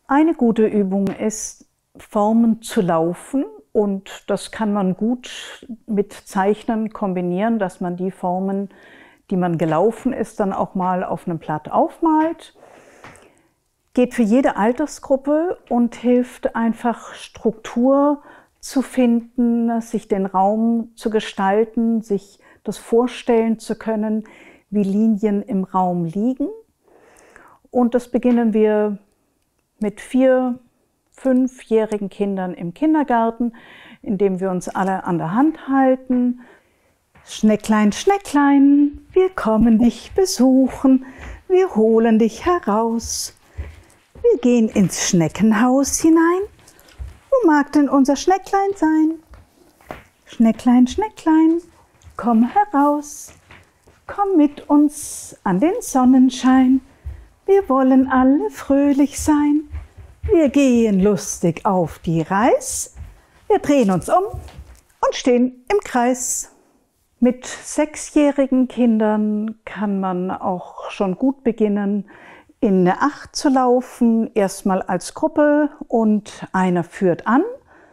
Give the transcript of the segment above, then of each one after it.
Eine gute Übung ist, Formen zu laufen, und das kann man gut mit Zeichnen kombinieren, dass man die Formen, die man gelaufen ist, dann auch mal auf einem Blatt aufmalt. Geht für jede Altersgruppe und hilft einfach, Struktur zu finden, sich den Raum zu gestalten, sich das vorstellen zu können, wie Linien im Raum liegen. Und das beginnen wir mit 4-, 5-jährigen Kindern im Kindergarten, indem wir uns alle an der Hand halten. Schnecklein, Schnecklein, wir kommen dich besuchen, wir holen dich heraus. Wir gehen ins Schneckenhaus hinein. Wo mag denn unser Schnecklein sein? Schnecklein, Schnecklein, komm heraus. Komm mit uns an den Sonnenschein. Wir wollen alle fröhlich sein. Wir gehen lustig auf die Reis. Wir drehen uns um und stehen im Kreis. Mit 6-jährigen Kindern kann man auch schon gut beginnen, in eine Acht zu laufen. Erstmal als Gruppe und einer führt an.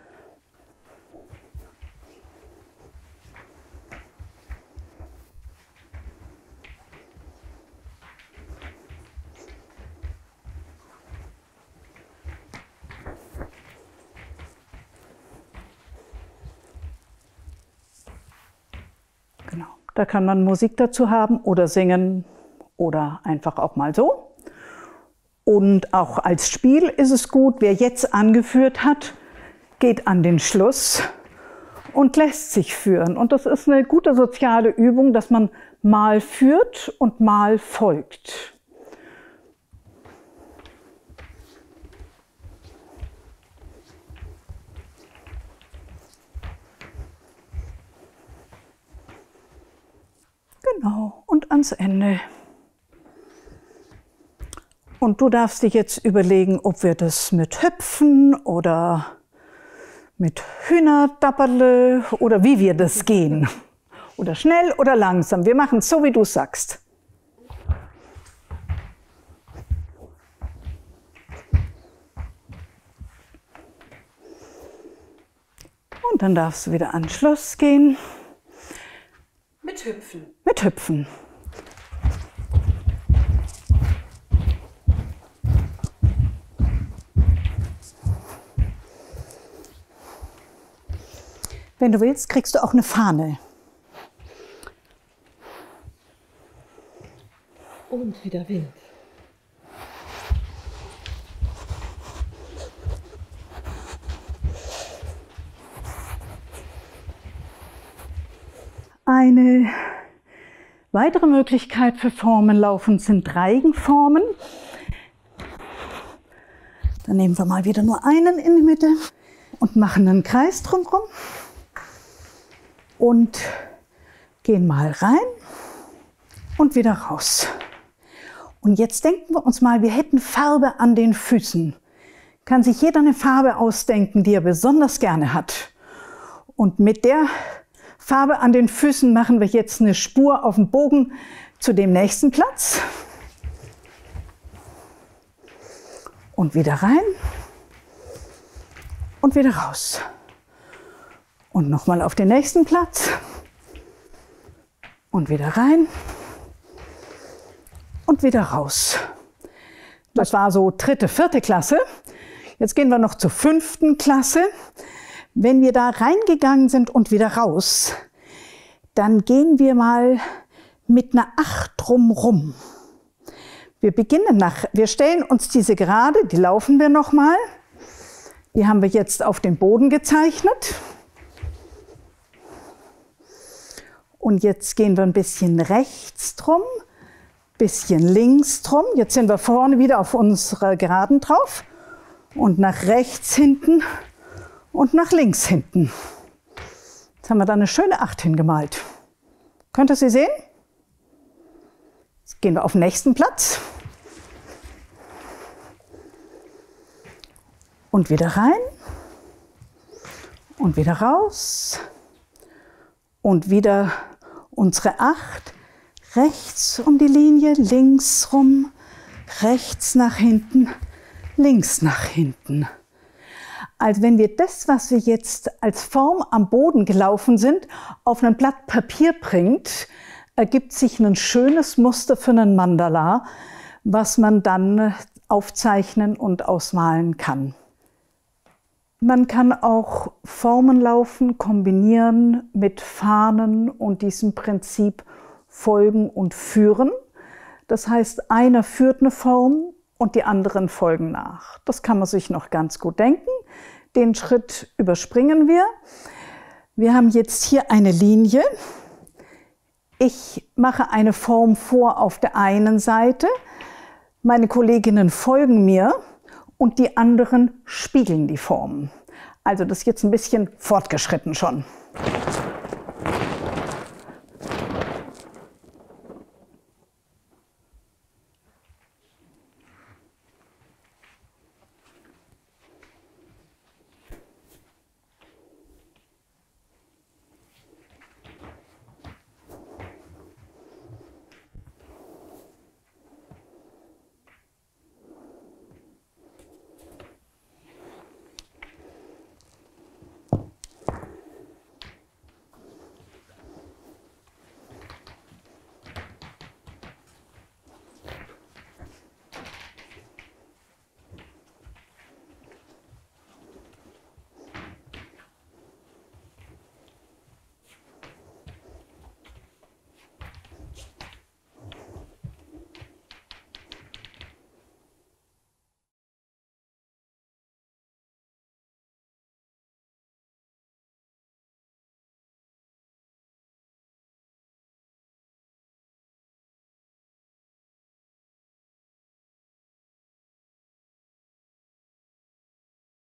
Genau. Da kann man Musik dazu haben oder singen oder einfach auch mal so. Und auch als Spiel ist es gut, wer jetzt angeführt hat, geht an den Schluss und lässt sich führen. Und das ist eine gute soziale Übung, dass man mal führt und mal folgt. Genau, und ans Ende. Und du darfst dich jetzt überlegen, ob wir das mit Hüpfen oder mit Hühnerdapperle oder wie wir das gehen. Oder schnell oder langsam. Wir machen es so, wie du sagst. Und dann darfst du wieder an den Schluss gehen. Mit Hüpfen. Mit Hüpfen. Wenn du willst, kriegst du auch eine Fahne. Und wieder Wind. Eine weitere Möglichkeit für Formenlaufen sind Reigenformen. Dann nehmen wir mal wieder nur einen in die Mitte und machen einen Kreis drumherum. Und gehen mal rein und wieder raus. Und jetzt denken wir uns mal, wir hätten Farbe an den Füßen. Kann sich jeder eine Farbe ausdenken, die er besonders gerne hat. Und mit der Farbe an den Füßen machen wir jetzt eine Spur auf dem Bogen zu dem nächsten Platz. Und wieder rein und wieder raus. Und nochmal auf den nächsten Platz und wieder rein und wieder raus. Das war so 3., 4. Klasse. Jetzt gehen wir noch zur 5. Klasse. Wenn wir da reingegangen sind und wieder raus, dann gehen wir mal mit einer Acht drumrum. Wir stellen uns diese gerade, die laufen wir nochmal. Die haben wir jetzt auf den Boden gezeichnet. Und jetzt gehen wir ein bisschen rechts drum, bisschen links drum. Jetzt sind wir vorne wieder auf unserer Geraden drauf. Und nach rechts hinten und nach links hinten. Jetzt haben wir da eine schöne Acht hingemalt. Könnt ihr sie sehen? Jetzt gehen wir auf den nächsten Platz. Und wieder rein. Und wieder raus. Und wieder unsere Acht, rechts um die Linie, links rum, rechts nach hinten, links nach hinten. Also wenn wir das, was wir jetzt als Form am Boden gelaufen sind, auf ein Blatt Papier bringt, ergibt sich ein schönes Muster für einen Mandala, was man dann aufzeichnen und ausmalen kann. Man kann auch Formen laufen, kombinieren mit Fahnen und diesem Prinzip folgen und führen. Das heißt, einer führt eine Form und die anderen folgen nach. Das kann man sich noch ganz gut denken. Den Schritt überspringen wir. Wir haben jetzt hier eine Linie. Ich mache eine Form vor auf der einen Seite. Meine Kolleginnen folgen mir und die anderen spiegeln die Formen. Also das ist jetzt ein bisschen fortgeschritten schon.